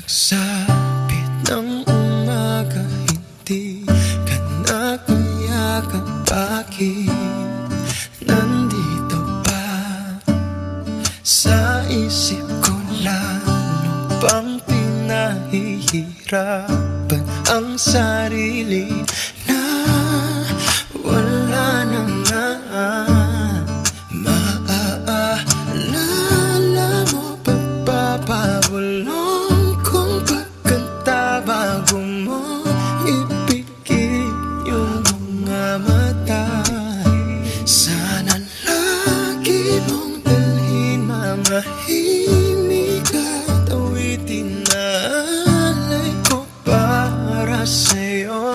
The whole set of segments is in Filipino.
Pagsapit ng umaga, hindi ka na kumayakap. Bakit nandito pa sa isip ko? Lalo pang pinahihirapan ang sarili na wala na nga. Maaalala mo pa ba pabulong kong pagkanta bago mo ipikit yung mga mata? Sana lagi mong dalhin mga himig at awitin na alay ko para sa'yo.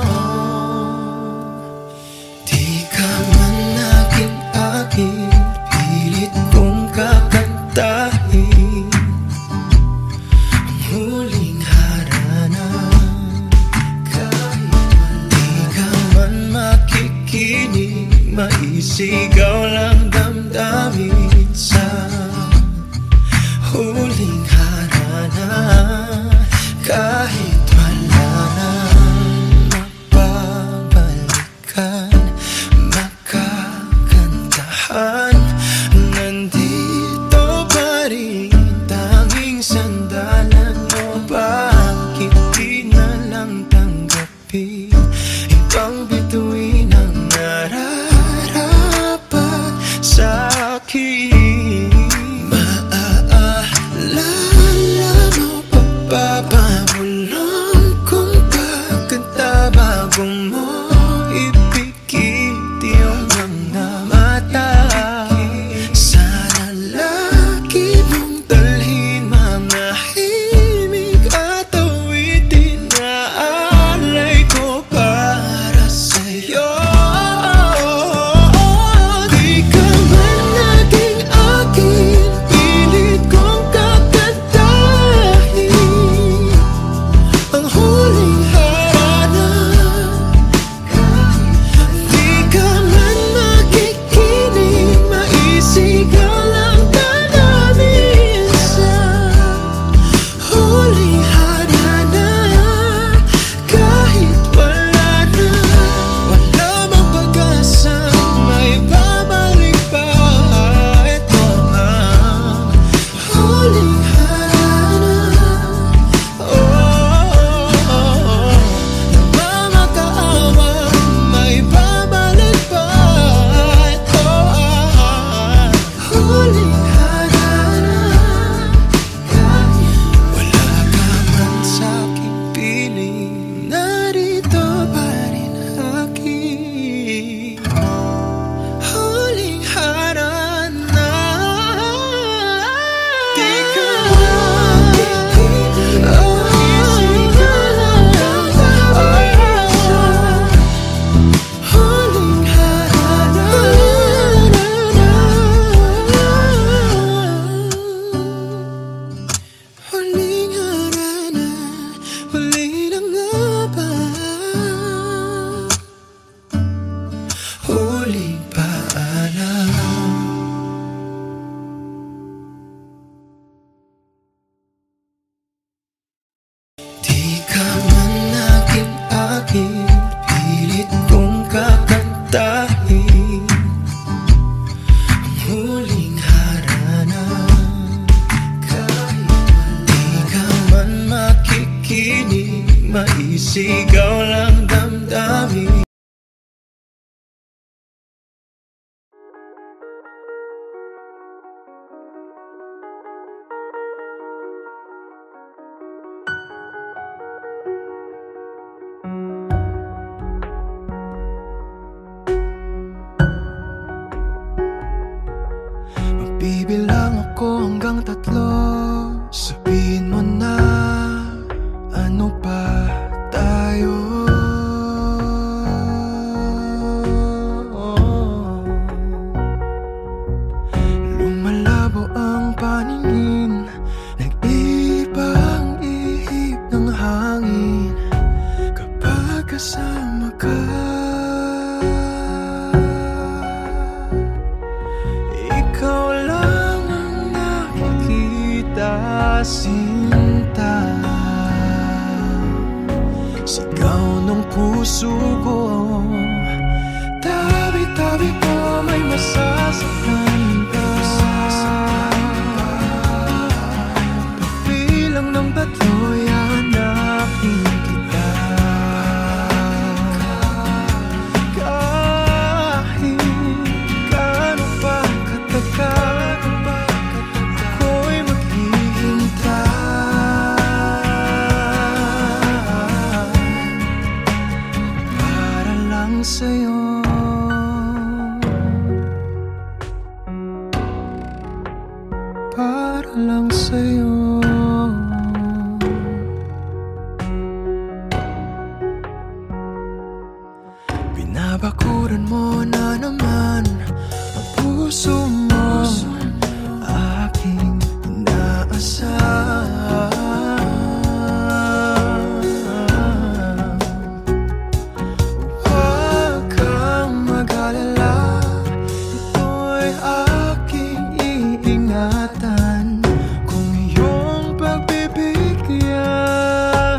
Di ka man naging akin, pilit kong kakantahin ang huling harana. Kahit di ka man makikinig, maisigaw lang damdamin sa huling harana. Kahit wala nang mapabalikan, makakantahan, nandito pa rin. Tanging sandalan mo, bakit di na lang tanggapin ibang bituin ang nararapat sa akin? Maaalala mo pa ba pabulong kong pagkanta bago mo ipikit yung mga mata? Sana lagi mong dalhin mga himig at awitin na alay ko para sa'yo. Di ka man naging akin, pilit kong kakantahin ang huling harana. Di ka man makikinig, maisigaw lang damdamin sa huling harana. Kahit wala mang pag-asang may babalik pa, ito ang huling harana. Nagmamakaawa, may babalik pa, ito ang huling harana. Wala ka man sa'king piling, narito pa rin aking huling harana. Di ka maisigaw lang damdamin sa huling harana. Huling harana, huli na nga ba? Huling paalam. Di ka man naging akin, pilit kong kakantahin ang huling harana. Kahit di ka man makikinig, maisigaw lang damdamin. Magbibilang ako hanggang 3, sabihin mo na ano pa tayo. Sigaw ng puso ko, tabi-tabi po may masasaktan ka. Pagbilang ng tatlo'y hanapin kita. Kahit gaano pa katagal, ako'y maghihintay para lang sa'yo. Para lang sa'yo. Binabakuran mo na naman ang puso mo, aking inaasahan. Huwag kang mag-alala, ito'y aking iingatan. Kung iyong pagbibigyan,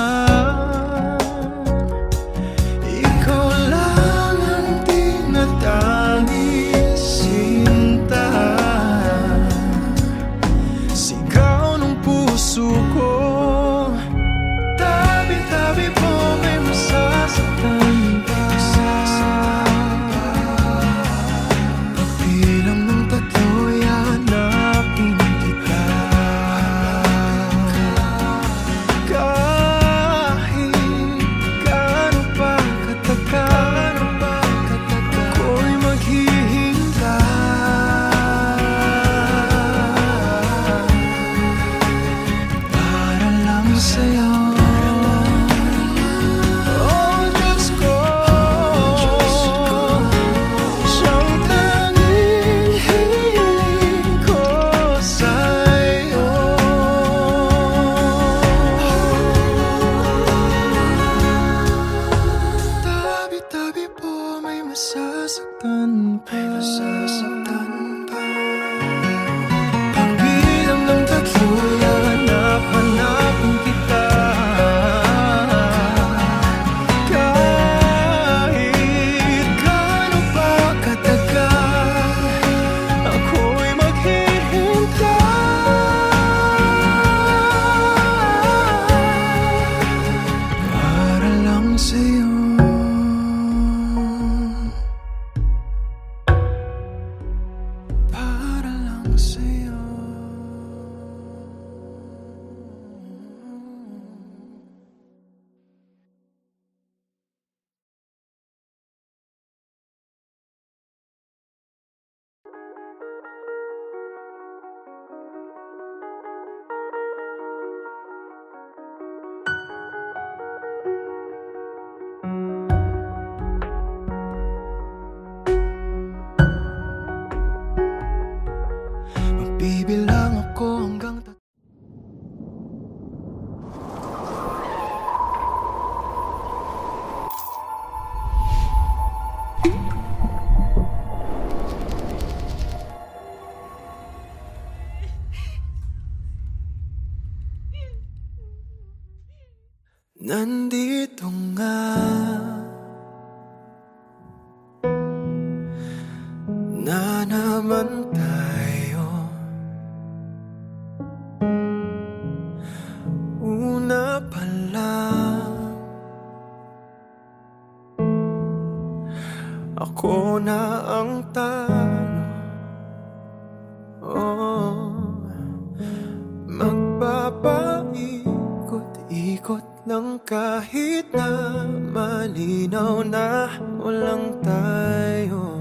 ikaw lang ang tinatanging sinta. Sigaw ng puso ko, tabi-tabi po may masasaktan ka. Pagbilang ng tatlo'y hanapin kita. Kahit gaano pa katagal, ako'y maghihintay para lang sa'yo. Oh, Diyos ko, siyang tanging hiling ko sa'yo. Tabi-tabi po may masasaktan pa. Pagbilang ng tatlo'y hanapin kita. Kahit gaano pa katagal, ako'y maghihintay para lang sa'yo. Para lang sa'yo. Magbibilang ako hanggang nandito nga na naman tayo. Una pa lang, ako na ang talo. Oh, magpapaikot-ikot lang kahit na malinaw na walang tayo.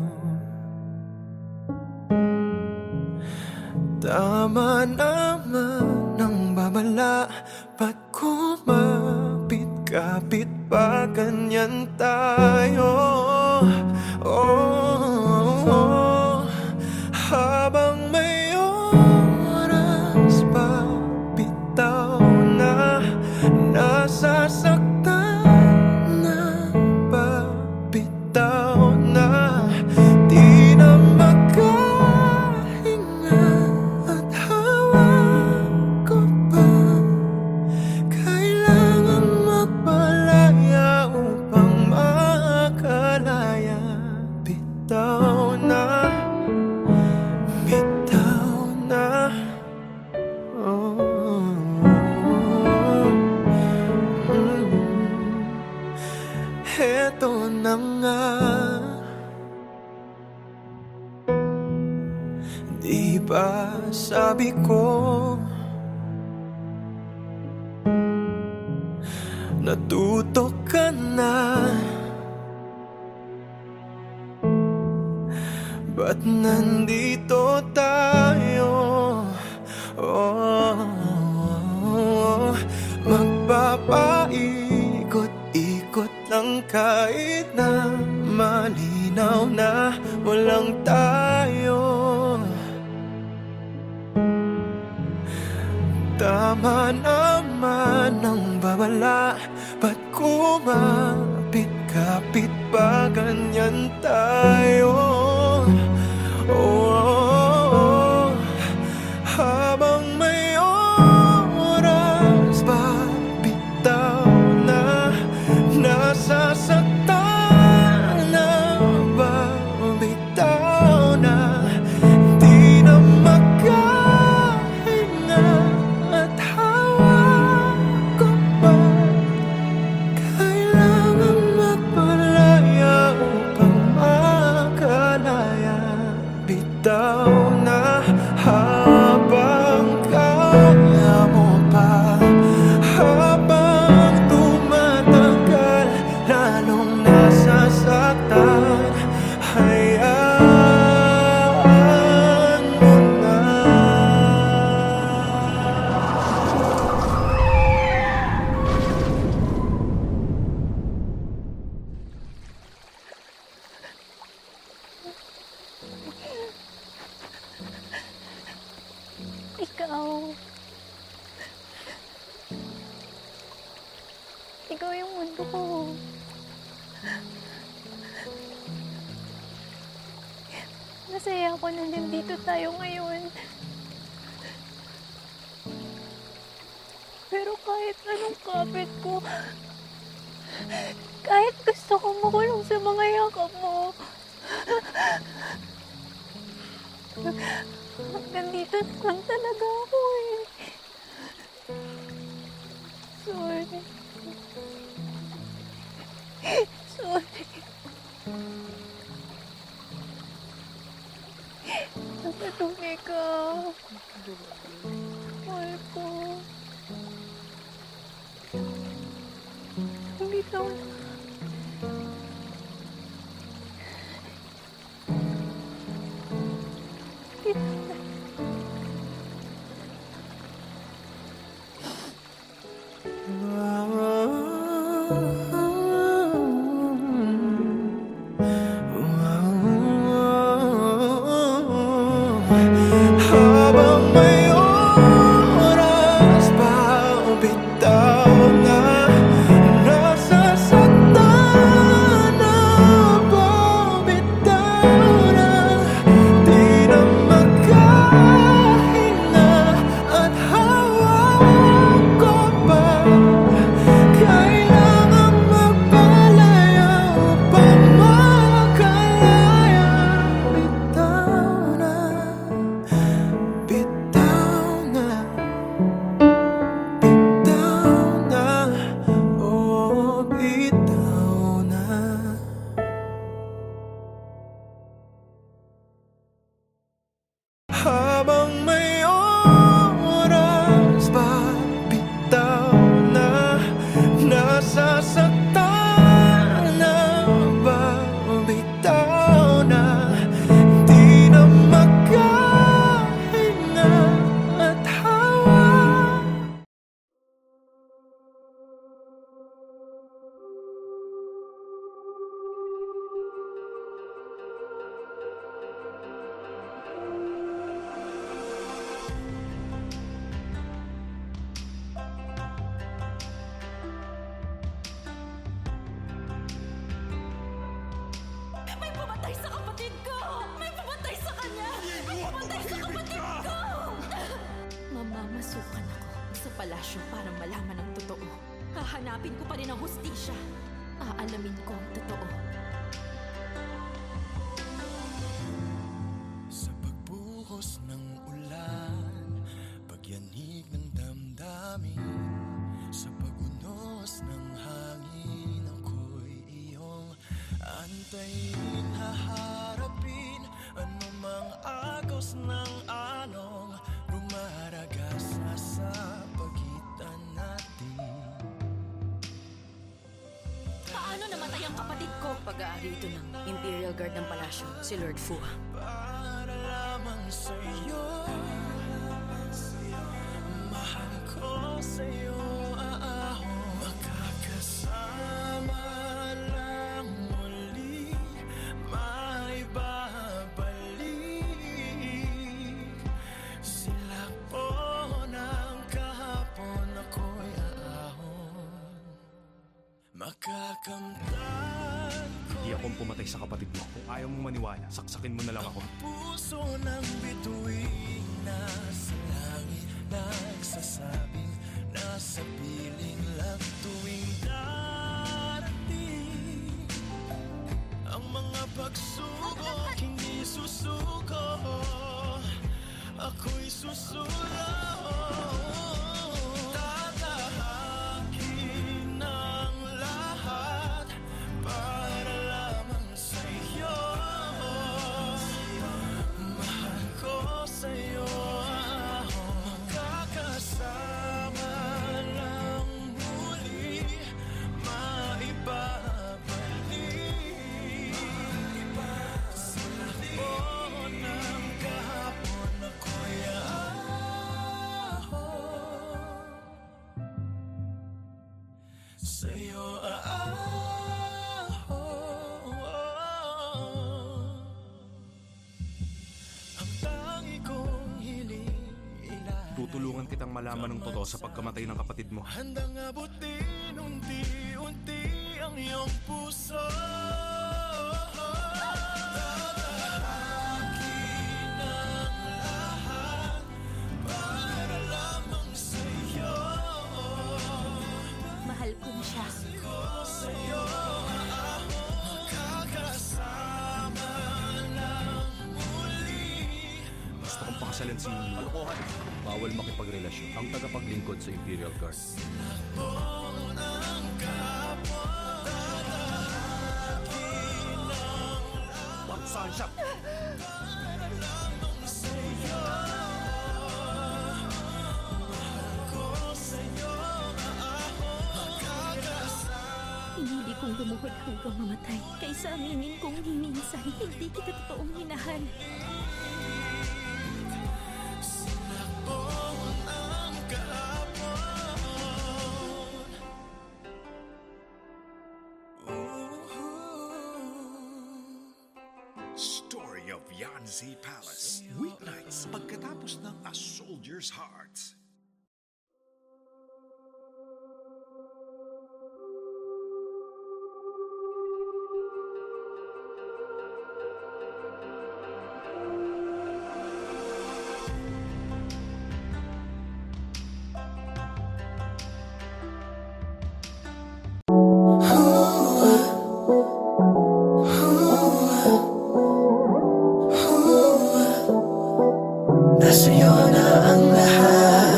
Tama naman ang babala, ba't kumapit-kapit pa ganyan tayo? Oh, habang may oras pa bitaw na, nasasaktan na ba bitaw na, di na makahinga at hawak ko pa, kailangan magpalaya. sabi ko, natuto ka na. Ba't nandito tayo? Magpapaikot-ikot lang kahit na malinaw na walang tayo. Tama naman ang babala, ba't kumapit-kapit pa ganyan tayo? Habang may oras pa bitaw na, nasasaktan na ba bitaw na, di na makahinga at hawak ko pa. Kailangan magpalaya upang makalaya. Bitaw na habang kaya mo pa, habang tumatagal lalong nasasaktan, hayaan mo na. Ikaw yung mundo ko. Masaya ako na nandito tayo ngayon. Pero kahit anong kapit ko, kahit gusto ko makulong sa mga yakap mo, nandito lang talaga ako eh. Sorry. Sorry. Nagpatuloy ka. Mahal ko. Bitaw na. Bitaw na. Habang may oras pa bitaw na, nasasaktan na ba bitaw na, di na makahinga at hawak ko pa. Kailangan magpalaya upang makalaya. Bitaw na, bitaw na, bitaw na, oh bitaw na. Habang may oras pa bitaw na, nasasaktan na ba bitaw na, di na makahinga at hawak. May pumatay sa kapatid ko! May pumatay sa kanya! May pumatay sa kapatid ko! Mamamasukan ako sa palasyo para malaman ang totoo. Hahanapin ko pa rin ang hustisya. Aalamin ko ang totoo. Sa pagbuhos ng ulan, pagyanig ng damdamin, sa pagunos ng hangin, ako'y iyong antayin, haharapin anumang agos ng along. ang kapatid ko. Pag-aari ito ng Imperial Guard ng palasyo, si Lord Fu. Para lamang sa'yo, mahal ko sa'yo aahon. Makakasama lang muli, maibabalik. Sila po ng kahapon, ako'y aahon. Makakamtan ko Hindi akong pumatay sa kapatid mo. Kung ayaw mong maniwala, saksakin mo na lang ako. puso ng bituin, nasa langit nagsasabing nasa piling lang tuwing darating ang mga pagsubok, hindi susuko, ako'y susulong. Tatahakin ang lahat para lamang sa'yo. Mahal ko sa'yo ako. Makakasama lang muli, maibabalik. Sila po ng kahapon, ako'y aahon. Sa'yo aahon. Ang tangi kong hiling ilalim, Tutulungan kitang malaman ng totoo sa pagkamatay ng kapatid mo. handang abutin unti-unti ang iyong puso. Tatahakin ang lahat para lamang sa'yo. Mahal ko na siya. Sa'yo makakasama lang muli. Gusto kong pakasalan si Kalokohan. Bawal makipagrelasyon ang tagapaglingkod sa Imperial Guard. Saan siya? Pinili kong lumuhod hanggang mamatay kaysa aminin kong minsan hindi kita totoong minahal. Story of Yanzi Palace. Weeknights pagkatapos ng A Soldier's Heart. Nasa'yo na ang lahat.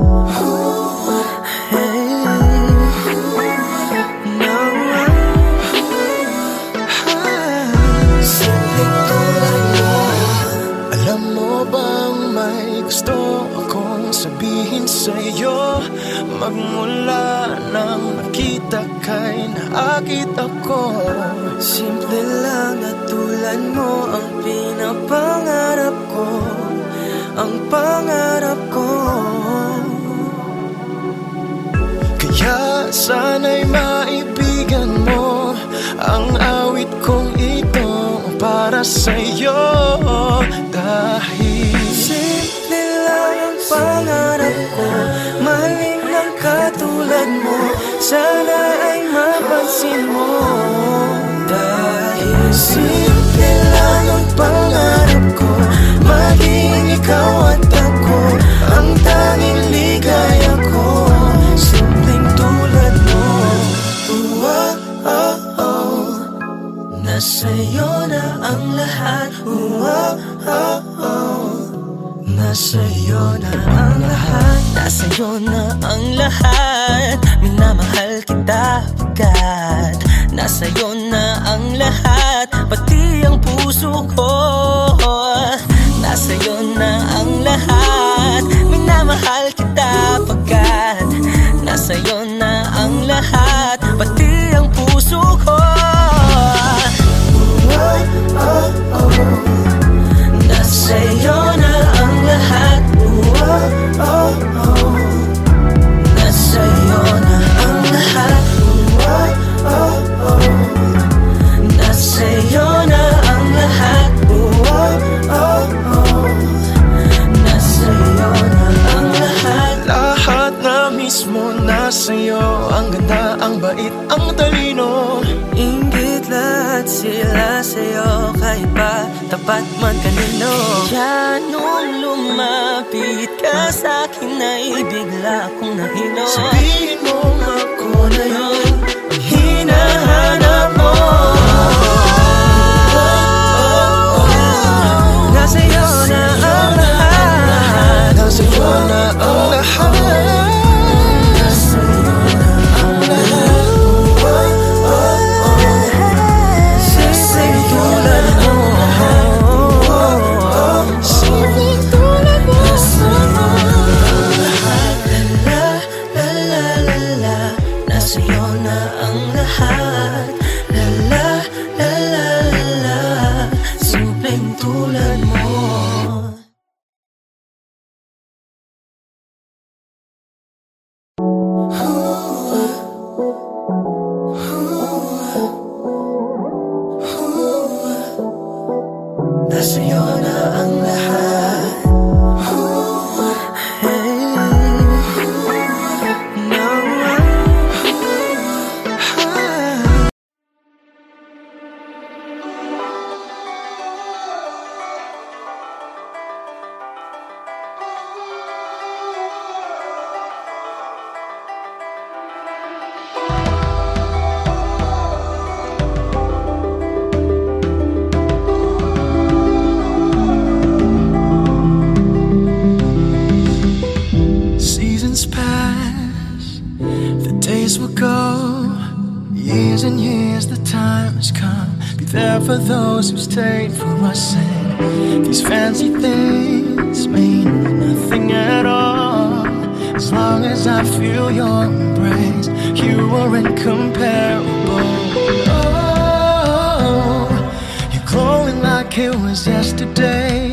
Simpleng tulad mo. Alam mo bang may gusto akong sabihin sa'yo? Magmula nang nakita kay naakit ako. Simple lang at tulad mo ang pinapangarap ko, ang pangarap ko. Kaya sana'y maibigan mo ang awit kong ito para sa'yo. Dahil simple lang ang pangarap ko, mahalin ng katulad mo, sana ay mapansin mo. Dahil simple lang ang pangarap ko, maging ikaw at ako, ang tanging ligaya ko. Simpleng tulad mo. Nasa'yo na ang lahat. Nasa'yo na ang lahat. Nasa'yo na ang lahat. Minamahal kita agad. Nasa'yo na ang lahat, pati ang puso ko. Nasa'yo na ang lahat. Minamahal kita agad. Nasa'yo na ang lahat, pati ang puso ko. Ang ganda, ang bait, ang talino. Inggit lahat sila sa'yo, kahit pa tapat man kanino. Kaya nung lumapit ka sa'kin ay bigla kong nahilo. Sabihin mo ako na yun ang hinahanap mo. Nasa'yo na ang lahat. Nasa'yo na ang lahat. For those who stayed for us, and these fancy things mean nothing at all. As long as I feel your embrace, you are incomparable. Oh, you're glowing like it was yesterday.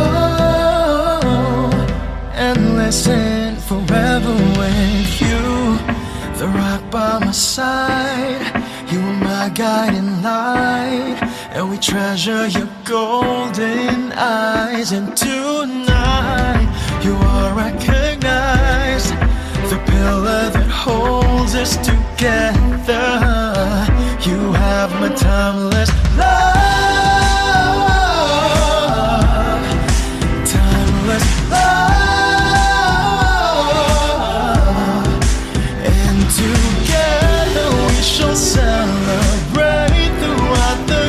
Oh, and listen, forever with you, the rock by my side. You are my guiding light, and we treasure your golden eyes. And tonight you are recognized, the pillar that holds us together. You have my timeless love, timeless love. And together we shall celebrate throughout the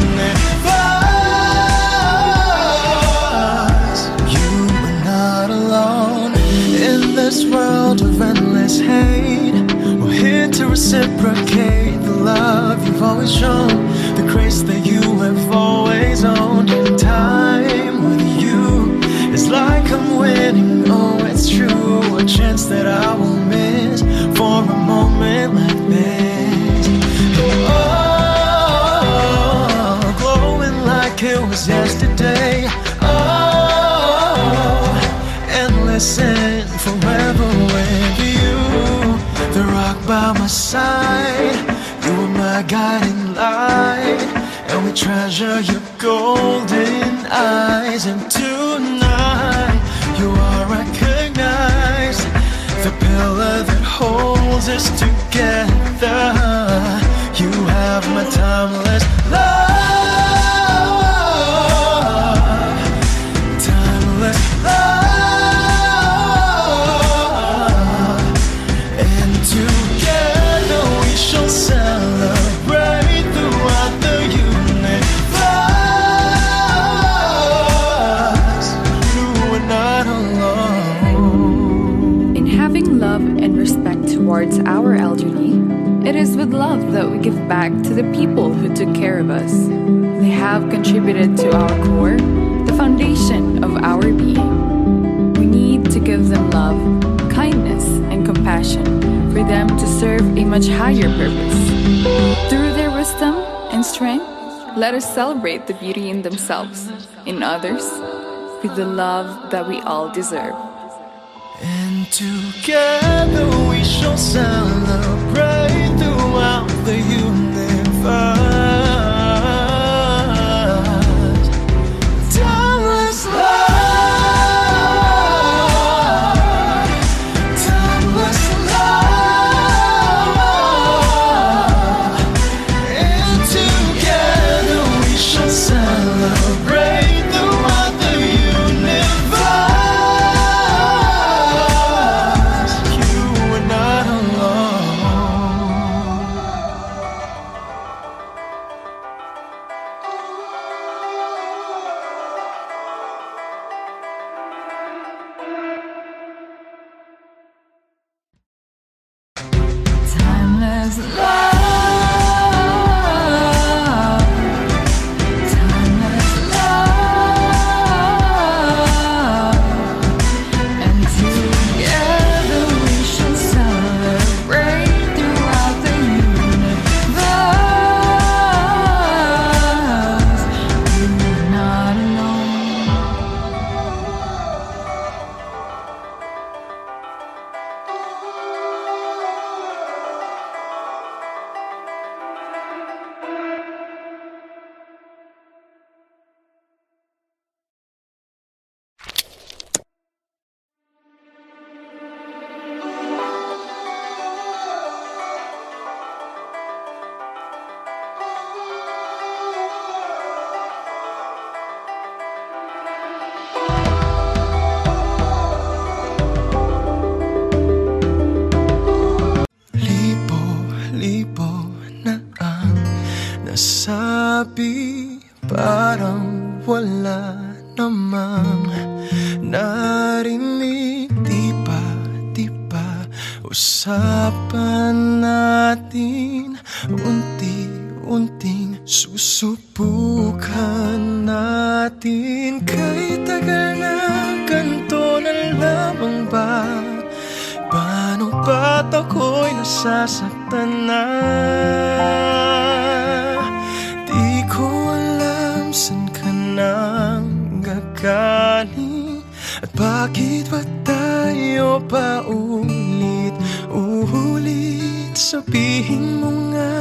universe. You are not alone in this world of endless hate. We're here to reciprocate the love you've always shown, the grace that you have always owned. Time with you is like I'm winning, oh it's true, a chance that I won't miss for a moment like this. Oh, glowing like it was yesterday. Oh, and listen, forever with you, the rock by my side. You are my guiding light, and we treasure your golden eyes. And tonight you are recognized, the pillar that holds us together. You have my timeless love, timeless love. And together we shall celebrate throughout the universe. You are not alone. In having love and respect towards our elderly, it is with love that we give back to the people who took care of us. They have contributed to our core, the foundation of our being. We need to give them love, kindness, and compassion for them to serve a much higher purpose. Through their wisdom and strength, let us celebrate the beauty in themselves, in others, with the love that we all deserve. And together we shall celebrate throughout the universe. Timeless love, timeless love. was love. Timeless love. And together we shall celebrate throughout the universe. You're not alone. Libo-libo na ang nasabi, parang wala namang narinig. Di ba usapan natin, unti-unting susubukan natin. Kahit tagal na ganito na lamang ba? Paano ba't ako'y nasasaktan na? Di ko alam saan ka nang gagaling, at bakit ba tayo paulit-ulit? Sabihin mo nga,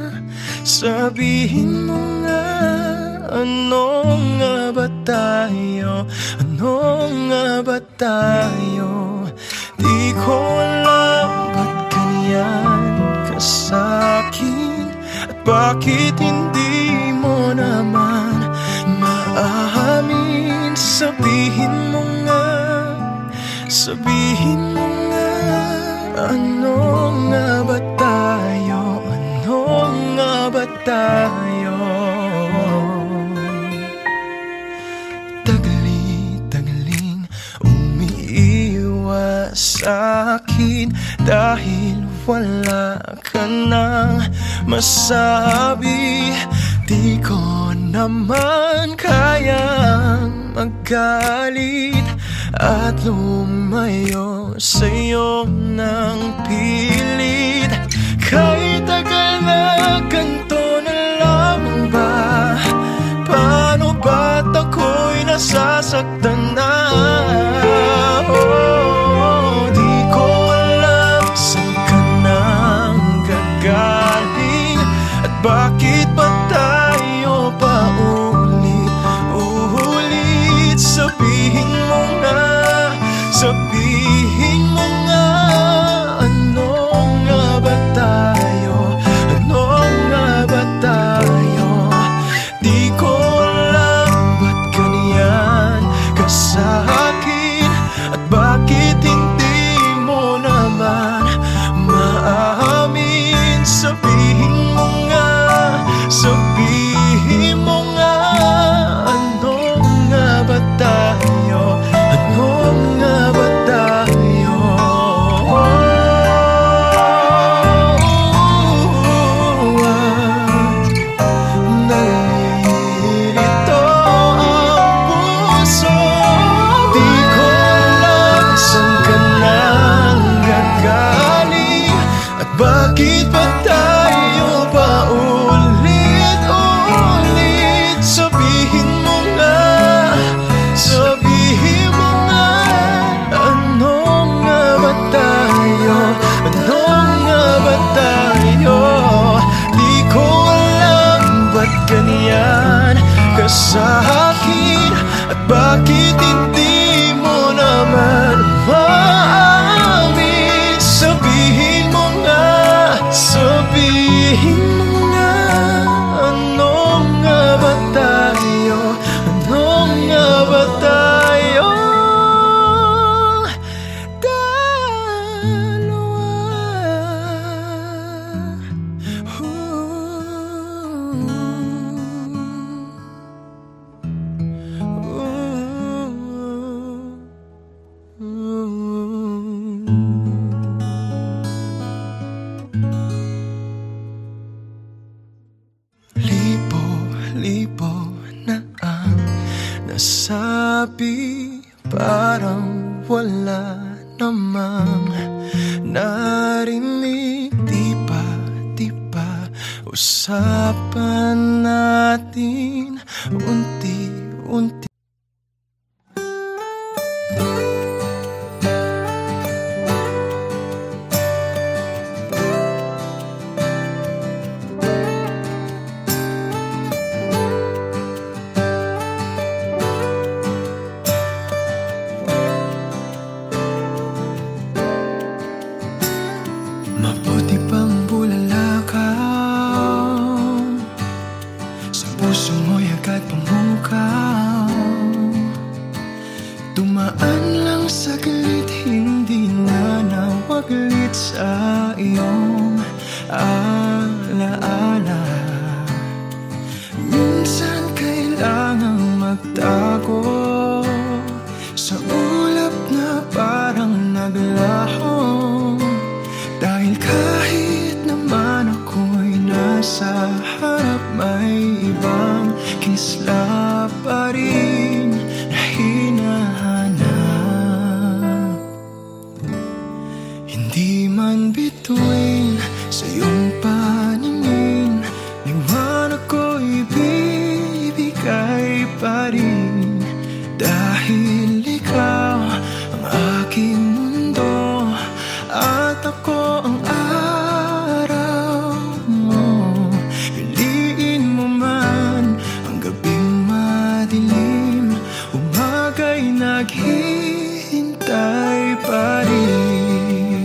ano nga ba tayo? Ano nga ba tayo? Di ko alam ba't ganyan ka sa'kin, at bakit hindi mo naman maamin. Sabihin mo nga, ano nga ba tayo? Ano nga ba tayo? Tagali-tagaling umiiwas sa'kin dahil wala ka nang masabi. Di ko naman kayang magalit at lumayo sa'yo ng pilit. Kahit tagal na ganito na lamang ba? Paano ba't ako'y nasasaktan na? Di ko alam saan ka nang gagaling, at bakit ba tayo paulit-ulit? Sabihin mo nga, ano nga ba tayo? Ano nga ba tayo? Di ko alam ba't ganyan ka sa'kin, at bakit hindi mo naman maamin. Sabihin mo nga, ano nga ba tayo? Ano nga ba tayo? Nalilito ang puso. Di ko alam saan ka nang gagaling, at bakit ba tayo paulit-ulit? Sabihin mo nga, ano nga ba tayo? Ano nga ba tayo? Di ko alam ba't ganyan ka sa'kin, at bakit hindi mo naman maamin. Sabihin mo nga, ano nga ba tayo? Ano nga ba tayo? Dalawa. gabi parang wala namang narinig. Di ba usapan natin unti-unti. Mabuti pang bulala ka sa puso mo'y agad pumukaw. Dumaan lang saglit, hindi na nawaglit sa iyong alaala. Minsan kailangang magtago sa ulap na parang naglaho. Dahil kahit naman ako'y nasa harap, may ibang kisla pa rin na hinahanap. Hindi man bituin sa iyong paningin, liwanag ko'y bibigay pa rin. Dahil ikaw ang aking mundo at ako ang araw mo. Piliin mo man ang gabing madilim, umaga'y naghihintay pa rin.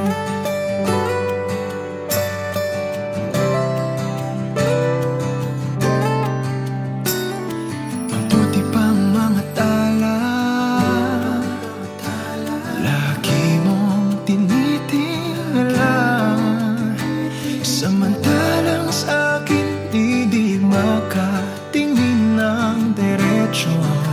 Mabuti pang mga tala, lagi mong tinitingala. Samantalang sa'kin di makatingin ng diretsyo.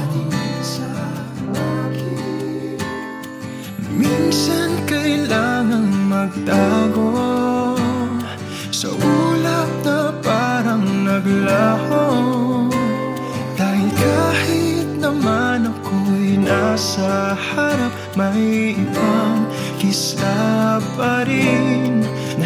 Minsan kailangang magtago sa ulap na parang naglaho. Dahil kahit naman ako'y nasa harap, may ibang kisla pa rin na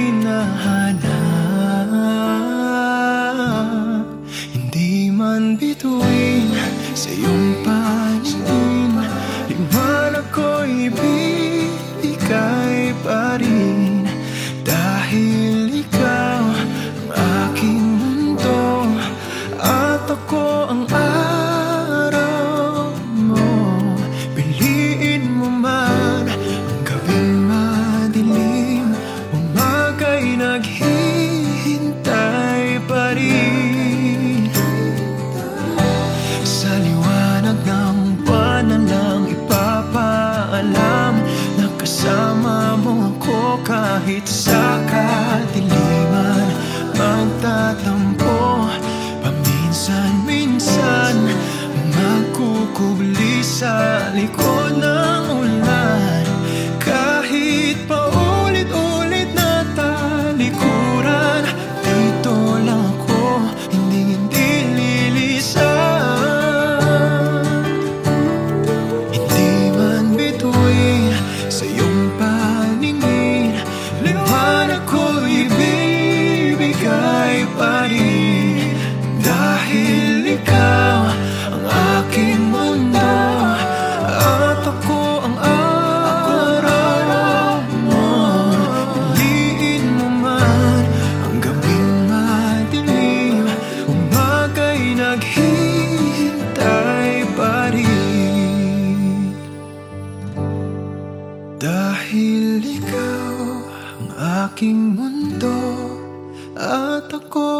hinahanap. Hindi man bituin sa iyong paningin, liwanag ko'y bibigay pa rin. Dahil ikaw ang aking mundo at ako ang araw mo. Piliin mo man ang gabing madilim, umaga'y naghihintay pa rin. Sa liwanag ng buwan na lang ipapaalam na kasama mo ako kahit sa kadiliman. Magtatampo paminsan-minsan, magkukubli sa likod ng ulan. Kahit paulit-ulit na talikuran, dito lang ako, hindi lilisan. Hindi man bituin sa iyong paningin, liwanag ko'y bibigay pa rin. Dahil ikaw ang aking mundo at ako ang araw mo. Piliin mo man ang gabing madilim, umaga'y naghihintay pa rin. Dahil ikaw ang aking mundo at ako